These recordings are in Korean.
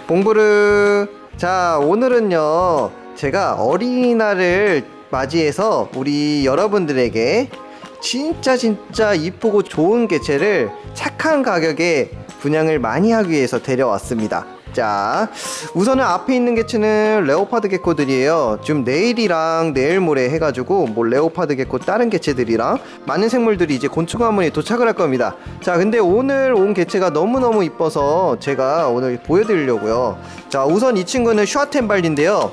봉부르. 자, 오늘은요 제가 어린이날을 맞이해서 우리 여러분들에게 진짜 이쁘고 좋은 개체를 착한 가격에 분양을 많이 하기 위해서 데려왔습니다. 자, 우선은 앞에 있는 개체는 레오파드 개코들이에요. 지금 내일이랑 내일 모레 해가지고 뭐 레오파드 개코 다른 개체들이랑 많은 생물들이 이제 곤충 화문에 도착을 할 겁니다. 자, 근데 오늘 온 개체가 너무너무 이뻐서 제가 오늘 보여드리려고요. 자, 우선 이 친구는 슈아텐발리인데요,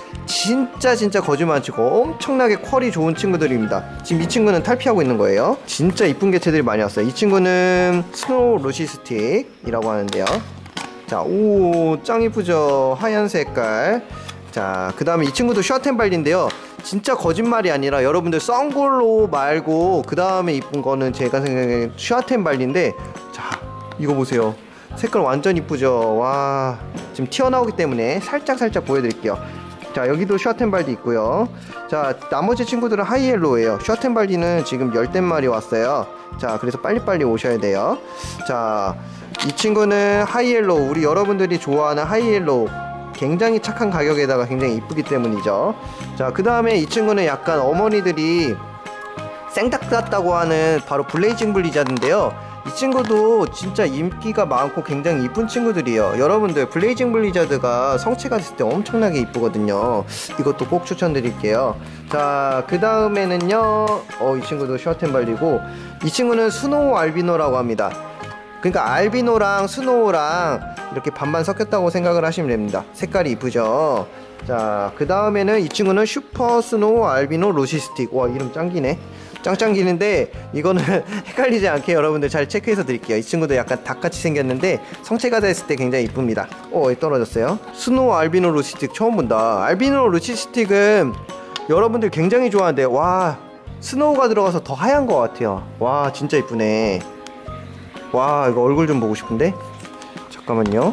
진짜 거짓말 안 치고 엄청나게 퀄이 좋은 친구들입니다. 지금 이 친구는 탈피하고 있는 거예요. 진짜 이쁜 개체들이 많이 왔어요. 이 친구는 스노우 루시스틱이라고 하는데요. 자, 오, 짱 이쁘죠? 하얀 색깔. 자, 그 다음에 이 친구도 슈아텐발리인데요, 진짜 거짓말이 아니라 여러분들 썬골로 말고 그 다음에 이쁜 거는 제가 생각하기엔 슈아텐발리인데, 자, 이거 보세요. 색깔 완전 이쁘죠? 와, 지금 튀어나오기 때문에 살짝 보여드릴게요. 자, 여기도 슈아텐발리 있고요. 자, 나머지 친구들은 하이옐로우예요. 슈아텐발리는 지금 10마리 왔어요. 자, 그래서 빨리빨리 오셔야 돼요. 자, 이 친구는 하이옐로우, 우리 여러분들이 좋아하는 하이옐로우, 굉장히 착한 가격에다가 굉장히 이쁘기 때문이죠. 자, 그 다음에 이 친구는 약간 어머니들이 생닭 같다고 하는 바로 블레이징 블리자드인데요, 이 친구도 진짜 인기가 많고 굉장히 이쁜 친구들이에요. 여러분들 블레이징 블리자드가 성체가 됐을 때 엄청나게 이쁘거든요. 이것도 꼭 추천드릴게요. 자, 그 다음에는요, 이 친구도 슈아텐발리고, 이 친구는 스노우 알비노라고 합니다. 그러니까 알비노랑 스노우랑 이렇게 반반 섞였다고 생각을 하시면 됩니다. 색깔이 이쁘죠. 자, 그 다음에는 이 친구는 슈퍼 스노우 알비노 루시스틱. 와, 이름 짱기네. 짱기는데 이거는 헷갈리지 않게 여러분들 잘 체크해서 드릴게요. 이 친구도 약간 닭같이 생겼는데 성체가 됐을 때 굉장히 이쁩니다. 떨어졌어요. 스노우 알비노 루시스틱 처음 본다. 알비노 루시스틱은 여러분들 굉장히 좋아하는데, 와, 스노우가 들어가서 더 하얀 것 같아요. 와, 진짜 이쁘네. 와, 이거 얼굴 좀 보고 싶은데? 잠깐만요.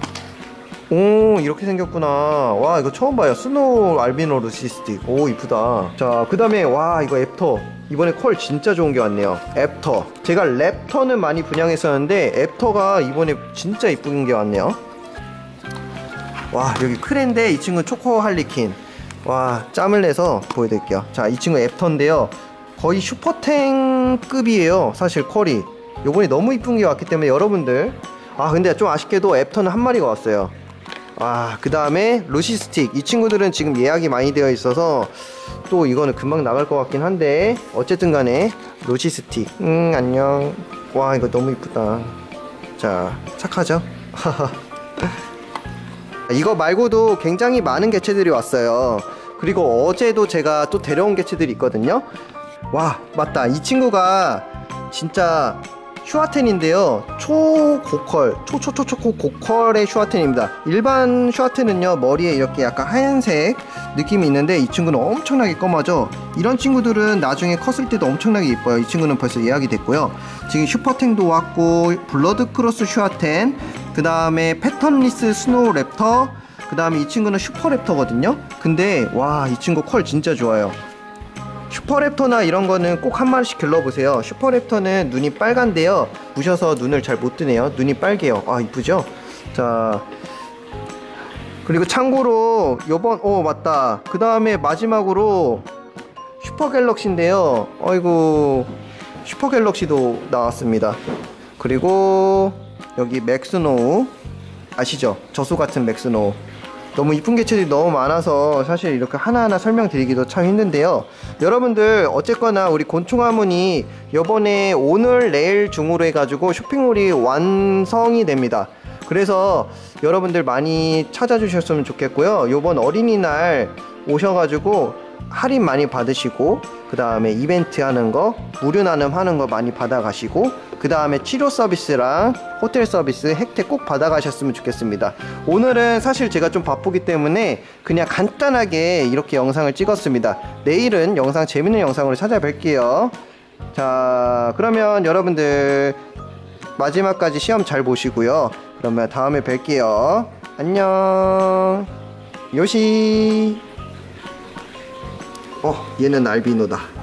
오, 이렇게 생겼구나. 와, 이거 처음 봐요. 스노우 알비노 루시스틱. 오, 이쁘다. 자, 그 다음에 와, 이거 앱터. 이번에 퀄 진짜 좋은 게 왔네요. 앱터. 제가 랩터는 많이 분양했었는데 앱터가 이번에 진짜 이쁜 게 왔네요. 와, 여기 크랜데 이 친구는 초코 할리퀸. 와, 짬을 내서 보여드릴게요. 자, 이 친구 앱터인데요, 거의 슈퍼탱급이에요. 사실 퀄이 요번에 너무 이쁜 게 왔기 때문에 여러분들, 근데 좀 아쉽게도 앱터는 한 마리가 왔어요. 그 다음에 루시스틱. 이 친구들은 지금 예약이 많이 되어 있어서 또 이거는 금방 나갈 것 같긴 한데, 어쨌든 간에 루시스틱. 안녕. 와, 이거 너무 이쁘다. 자, 착하죠? 이거 말고도 굉장히 많은 개체들이 왔어요. 그리고 어제도 제가 또 데려온 개체들이 있거든요. 와, 맞다. 이 친구가 진짜 슈아텐인데요, 초고퀄, 초고퀄의 슈아텐입니다. 일반 슈아텐은요, 머리에 이렇게 약간 하얀색 느낌이 있는데 이 친구는 엄청나게 검하죠. 이런 친구들은 나중에 컸을 때도 엄청나게 이뻐요. 이 친구는 벌써 예약이 됐고요. 지금 슈퍼탱도 왔고, 블러드 크로스 슈아텐, 그 다음에 패턴리스 스노우 랩터, 그 다음에 이 친구는 슈퍼랩터거든요. 근데 와, 이 친구 퀄 진짜 좋아요. 슈퍼랩터나 이런 거는 꼭 한 마리씩 길러보세요. 슈퍼랩터는 눈이 빨간데요, 부셔서 눈을 잘 못 뜨네요. 눈이 빨개요. 이쁘죠? 자, 그리고 참고로 요번, 맞다, 그 다음에 마지막으로 슈퍼갤럭시인데요, 아이고, 슈퍼갤럭시도 나왔습니다. 그리고 여기 맥스노우 아시죠? 저수같은 맥스노우. 너무 이쁜 개체들이 너무 많아서 사실 이렇게 하나하나 설명드리기도 참 힘든데요, 여러분들 어쨌거나 우리 곤충화문이 요번에 오늘 내일 중으로 해가지고 쇼핑몰이 완성이 됩니다. 그래서 여러분들 많이 찾아주셨으면 좋겠고요. 요번 어린이날 오셔가지고 할인 많이 받으시고, 그 다음에 이벤트 하는 거, 무료 나눔 하는 거 많이 받아가시고, 그 다음에 치료 서비스랑 호텔 서비스 혜택 꼭 받아가셨으면 좋겠습니다. 오늘은 사실 제가 좀 바쁘기 때문에 그냥 간단하게 이렇게 영상을 찍었습니다. 내일은 재밌는 영상으로 찾아뵐게요. 자, 그러면 여러분들 마지막까지 시험 잘 보시고요. 그러면 다음에 뵐게요. 안녕. 요시. 얘는 알비노다.